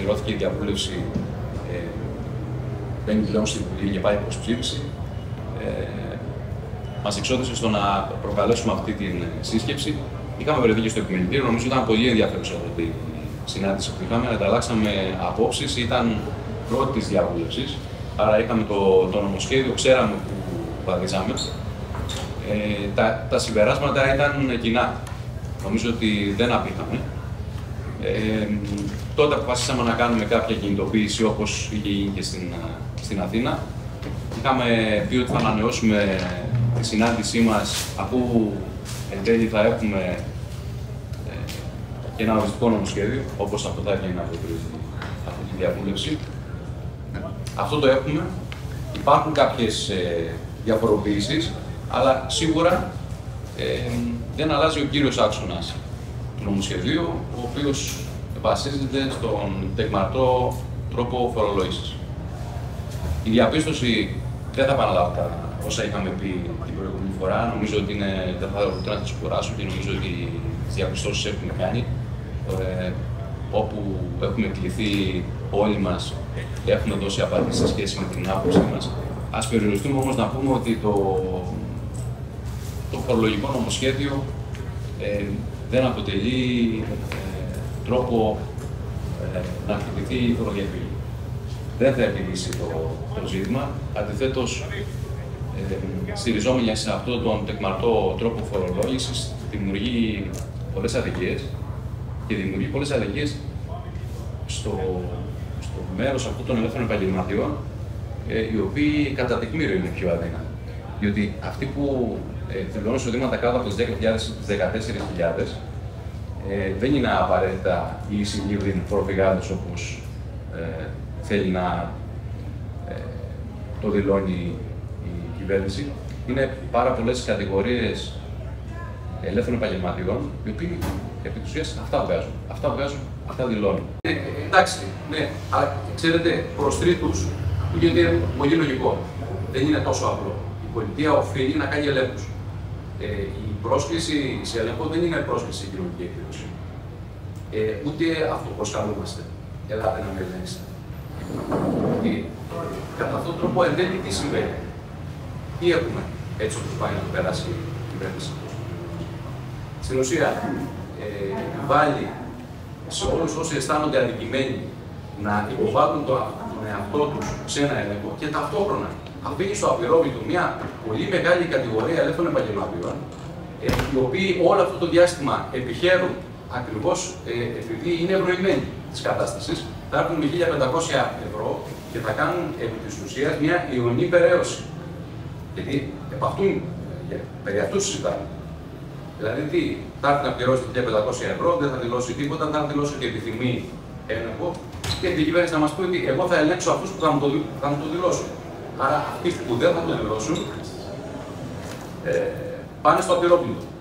ολοκληρώθηκε η διαβούλευση, μπαίνει πλέον στην Βουλή και πάει προς ψήφιση, μας εξώθησε στο να προκαλέσουμε αυτή την σύσκεψη. Είχαμε βρεθεί και στο επιμελητήριο, νομίζω ήταν πολύ ενδιαφέρουσα αυτή η συνάντηση που είχαμε. Ανταλλάξαμε απόψεις, ήταν πρώτη της διαβούλευσης, άρα είχαμε το νομοσχέδιο, ξέραμε που βαδίζαμε. Τα συμπεράσματα ήταν κοινά. Νομίζω ότι δεν απήχαμε. Τότε αποφασίσαμε να κάνουμε κάποια κινητοποίηση όπως είχε γίνει και στην Αθήνα. Είχαμε πει ότι θα ανανεώσουμε τη συνάντησή μας αφού εν τέλει θα έχουμε και ένα οριστικό νομοσχέδιο, όπως αυτό θα έβγαινε από αυτή τη διαβούλευση. Αυτό το έχουμε. Υπάρχουν κάποιες διαφοροποιήσεις, αλλά σίγουρα δεν αλλάζει ο κύριος άξονας του νομοσχεδίου, ο οποίος βασίζεται στον τεκμαρτό τρόπο φορολόγησης. Η διαπίστωση, δεν θα επαναλάβω όσα είχαμε πει την προηγούμενη φορά, νομίζω ότι δεν θα τις κουράσω και νομίζω ότι τις διαπιστώσεις έχουμε κάνει. Όπου έχουμε κληθεί όλοι μας και έχουμε δώσει απαντήσεις σε σχέση με την άποψή μας. Ας περιοριστούμε όμως να πούμε ότι το φορολογικό νομοσχέδιο δεν αποτελεί τρόπο να χτυπηθεί η φοροδιαφυγή. Δεν θα επιλύσει το ζήτημα. Αντιθέτως, στηριζόμενοι σε αυτόν τον τεκμαρτό τρόπο φορολόγησης, δημιουργεί πολλές αδικίες και δημιουργεί πολλές αδικίες στο μέρος αυτών των ελεύθερων επαγγελματιών, οι οποίοι κατά τεκμήριο είναι πιο αδύναμοι. Διότι αυτοί που δηλώνουν εισοδήματα κάτω από τις 10.000 στις 14.000 δεν είναι απαραίτητα οι εισηγήβδιν φοροφυγάδες όπως θέλει να το δηλώνει η κυβέρνηση. Είναι πάρα πολλές κατηγορίες ελεύθερων επαγγελματιών, οι οποίοι επί της ουσίας αυτά βγάζουν, αυτά δηλώνουν. Εντάξει, ναι, αλλά ξέρετε, προς τρίτους που γίνεται πολύ λογικό. Δεν είναι τόσο απλό. Η πολιτεία οφείλει να κάνει ελέγχους. Η πρόσκληση σε έλεγχο δεν είναι πρόσκληση σε κοινωνική εκδήλωση. Ούτε αυτό προσκαλούμαστε. Ελάτε να με ελέγξετε. Κατά αυτόν τον τρόπο εν τέλει τι συμβαίνει. Τι έχουμε έτσι όπως πάει να το περάσει η κυβέρνηση. Στην ουσία, βάλει σε όλους όσοι αισθάνονται αδικημένοι να υποβάλουν τον εαυτό τους σε ένα έλεγχο και ταυτόχρονα αφήνει στο απειρόβλητο μια πολύ μεγάλη κατηγορία ελεύθερων επαγγελματιών, οι οποίοι όλο αυτό το διάστημα επιχαίρουν ακριβώς επειδή είναι ευνοημένοι της κατάστασης, θα έρθουν με 1.500 ευρώ και θα κάνουν επί της ουσίας μια ιονή περαίωση. Γιατί περί αυτού συζητάμε. Δηλαδή, τι, θα έρθει να πληρώσει 1.500 ευρώ, δεν θα δηλώσει τίποτα, δεν θα δηλώσει ότι επιθυμεί έλεγχο και η κυβέρνηση να μας πει ότι εγώ θα ελέγξω αυτούς που θα μου το δηλώσουν. Άρα, αυτοί που δεν θα το δηλώσουν πάνε στο απειρόβλητο.